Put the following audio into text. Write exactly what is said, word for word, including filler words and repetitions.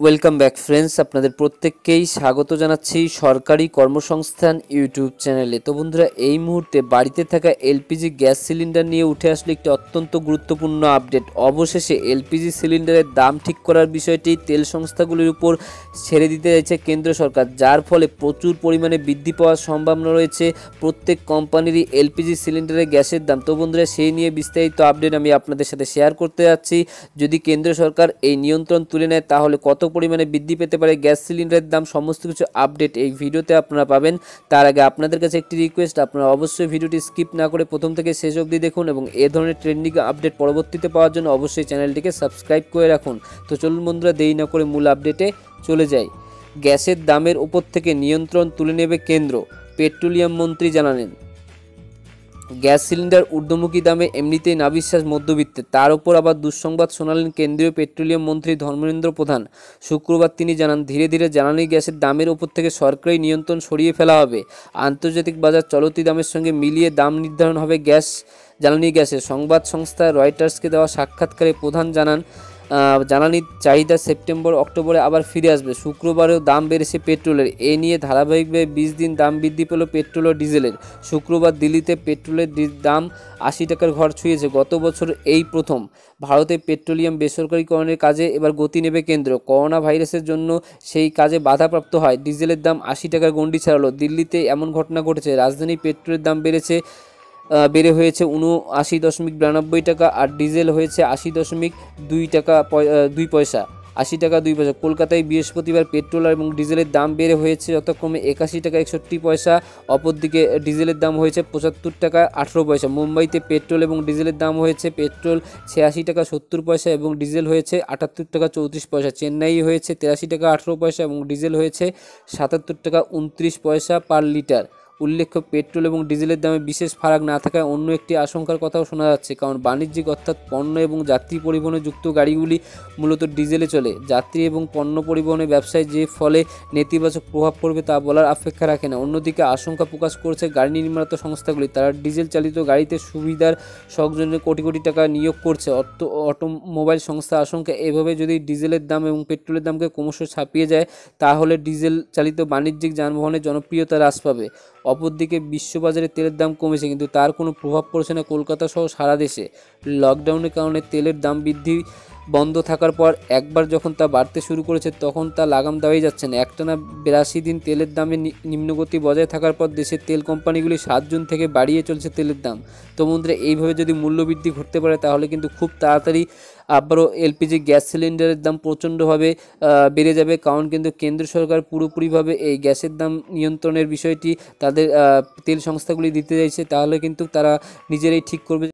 Welcome back friends, আপনাদের প্রত্যেককেই স্বাগত জানাচ্ছি সরকারি কর্মসংস্থান ইউটিউব চ্যানেলে। তো বন্ধুরা, এই মুহূর্তে বাড়িতে থাকা এলপিজি গ্যাস সিলিন্ডার নিয়ে উঠে আসলে একটি অত্যন্ত গুরুত্বপূর্ণ আপডেট। অবশেষে এলপিজি সিলিন্ডারের দাম ঠিক করার বিষয়টি তেল সংস্থাগুলির উপর ছেড়ে দিতে যাচ্ছে কেন্দ্র সরকার, যার ফলে প্রচুর পরিমাণে বৃদ্ধি পাওয়ার সম্ভাবনা রয়েছে প্রত্যেক কোম্পানিরই এলপিজি সিলিন্ডারের গ্যাসের দাম। তো বন্ধুরা, সেই নিয়ে বিস্তারিত আপডেট আমি আপনাদের সাথে শেয়ার করতে যাচ্ছি। যদি কেন্দ্র সরকার এই নিয়ন্ত্রণ তুলে নেয় তাহলে কত পরিমাণে বৃদ্ধি পেতে পারে গ্যাস সিলিন্ডারের দাম, সমস্ত কিছু আপডেট এই ভিডিওতে আপনারা পাবেন। তার আগে আপনাদের কাছে একটি রিকোয়েস্ট, আপনারা অবশ্যই ভিডিওটি স্কিপ না করে প্রথম থেকে শেষ অবধি দেখুন এবং এ ধরনের ট্রেন্ডিং আপডেট পরবর্তীতে পাওয়ার জন্য অবশ্যই চ্যানেলটিকে সাবস্ক্রাইব করে রাখুন। তো চলুন বন্ধুরা, দেরি না করে মূল আপডেটে চলে যাই। গ্যাসের দামের উপর থেকে নিয়ন্ত্রণ তুলে নেবে কেন্দ্র, পেট্রোলিয়াম মন্ত্রী জানালেন। গ্যাস সিলিন্ডার ঊর্ধ্বমুখী দামে এমনিতেই নাবিশ্বাস মধ্যবিত্তে, তার উপর আবার দুঃসংবাদ শোনালেন কেন্দ্রীয় পেট্রোলিয়াম মন্ত্রী ধর্মেন্দ্র প্রধান। শুক্রবার তিনি জানান, ধীরে ধীরে জ্বালানি গ্যাসের দামের উপর থেকে সরকারি নিয়ন্ত্রণ সরিয়ে ফেলা হবে। আন্তর্জাতিক বাজার চলতি দামের সঙ্গে মিলিয়ে দাম নির্ধারণ হবে গ্যাস জ্বালানি গ্যাসের। সংবাদ সংস্থা রয়টার্সকে দেওয়া সাক্ষাৎকারে প্রধান জানান, জ্বালানির চাহিদা সেপ্টেম্বর অক্টোবরে আবার ফিরে আসবে। শুক্রবারেও দাম বেড়েছে পেট্রোলের। এ নিয়ে ধারাবাহিকভাবে বিশ দিন দাম বৃদ্ধি পেল পেট্রোল ও ডিজেলের। শুক্রবার দিল্লিতে পেট্রোলের দাম আশি টাকার ঘর ছুঁয়েছে। গত বছর এই প্রথম ভারতে পেট্রোলিয়াম বেসরকারিকরণের কাজে এবার গতি নেবে কেন্দ্র। করোনা ভাইরাসের জন্য সেই কাজে বাধাপ্রাপ্ত হয় ডিজেলের দাম আশি টাকার গণ্ডি ছাড়ালো। দিল্লিতে এমন ঘটনা ঘটেছে, রাজধানী পেট্রোলের দাম বেড়েছে বেড়ে হয়েছে উনআশি দশমিক বিরানব্বই টাকা আর ডিজেল হয়েছে আশি দশমিক দুই টাকা দুই পয়সা আশি টাকা দুই পয়সা। কলকাতায় বৃহস্পতিবার পেট্রোল এবং ডিজেলের দাম বেড়ে হয়েছে যথাক্রমে একাশি টাকা একষট্টি পয়সা, অপরদিকে ডিজেলের দাম হয়েছে পঁচাত্তর টাকা আঠেরো পয়সা। মুম্বাইতে পেট্রোল এবং ডিজেলের দাম হয়েছে পেট্রোল ছিয়াশি টাকা সত্তর পয়সা এবং ডিজেল হয়েছে আটাত্তর টাকা চৌত্রিশ পয়সা। চেন্নাই হয়েছে তিরাশি টাকা আঠেরো পয়সা এবং ডিজেল হয়েছে সাতাত্তর টাকা উনত্রিশ পয়সা পার লিটার। উল্লেখ্য, পেট্রোল এবং ডিজেলের দামে বিশেষ ফারাক না থাকায় অন্য একটি আশঙ্কার কথাও শোনা যাচ্ছে, কারণ বাণিজ্যিক অর্থাৎ পণ্য এবং যাত্রী পরিবহনে যুক্ত গাড়িগুলি মূলত ডিজেলে চলে। যাত্রী এবং পণ্য পরিবহনের ব্যবসায় যে ফলে নেতিবাচক প্রভাব পড়বে তা বলার অপেক্ষা রাখে না। অন্যদিকে আশঙ্কা প্রকাশ করেছে গাড়ি নির্মাতা সংস্থাগুলি, তারা ডিজেল চালিত গাড়িতে সুবিধার শখজন্য কোটি কোটি টাকা নিয়োগ করছে। অটোমোবাইল সংস্থা আশঙ্কা, এভাবে যদি ডিজেলের দাম এবং পেট্রোলের দামকে ক্রমশ ছাপিয়ে যায় তাহলে ডিজেল চালিত বাণিজ্যিক যানবাহনের জনপ্রিয়তা হ্রাস পাবে। অপরদিকে বিশ্ববাজারে তেলের দাম কমেছে, কিন্তু তার কোনো প্রভাব পড়ছে না কলকাতা সহ সারা দেশে। লকডাউনের কারণে তেলের দাম বৃদ্ধি বন্ধ থাকার পর একবার যখন তা বাড়তে শুরু করেছে তখন তা লাগাম দেওয়াই যাচ্ছে না। একটানা বিরাশি দিন তেলের দামে নিম্নগতি বজায় থাকার পর দেশের তেল কোম্পানিগুলি সাত জুন থেকে বাড়িয়ে চলছে তেলের দাম। তো বন্ধুরা, এইভাবে যদি মূল্যবৃদ্ধি ঘটতে পারে তাহলে কিন্তু খুব তাড়াতাড়ি আবারও এলপিজি গ্যাস সিলিন্ডারের দাম প্রচণ্ডভাবে বেড়ে যাবে, কারণ কিন্তু কেন্দ্র সরকার পুরোপুরিভাবে এই গ্যাসের দাম নিয়ন্ত্রণের বিষয়টি তাদের তেল সংস্থাগুলি দিতে চাইছে। তাহলে কিন্তু তারা নিজেরাই ঠিক করবে।